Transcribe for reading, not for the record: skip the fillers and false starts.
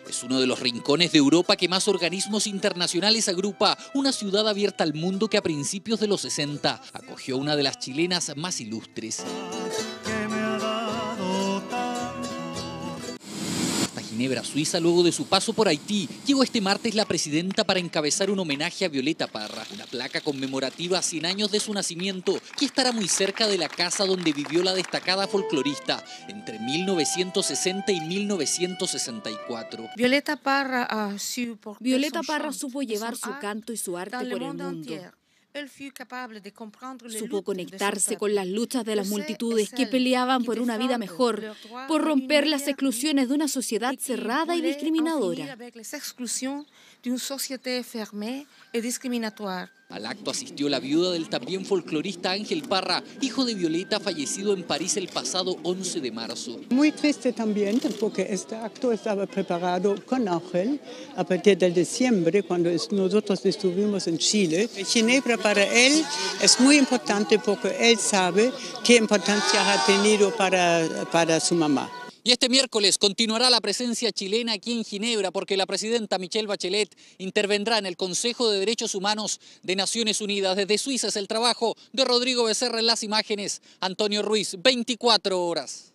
Es uno de los rincones de Europa que más organismos internacionales agrupa, una ciudad abierta al mundo que a principios de los 60 acogió a una de las chilenas más ilustres. Hasta Ginebra, Suiza, luego de su paso por Haití, llegó este martes la presidenta para encabezar un homenaje a Violeta Parra, una placa conmemorativa a 100 años de su nacimiento, que estará muy cerca de la casa donde vivió la destacada folclorista entre 1960 y 1964. Violeta Parra supo llevar su canto y su arte por el mundo. Supo conectarse con las luchas de las multitudes que peleaban por una vida mejor, por romper las exclusiones de una sociedad cerrada y discriminadora. Al acto asistió la viuda del también folclorista Ángel Parra, hijo de Violeta, fallecido en París el pasado 11 de marzo. Muy triste también porque este acto estaba preparado con Ángel a partir del diciembre, cuando nosotros estuvimos en Chile. Ginebra para él es muy importante porque él sabe qué importancia ha tenido para su mamá. Y este miércoles continuará la presencia chilena aquí en Ginebra porque la presidenta Michelle Bachelet intervendrá en el Consejo de Derechos Humanos de Naciones Unidas. Desde Suiza es el trabajo de Rodrigo Becerra en las imágenes. Antonio Ruiz, 24 horas.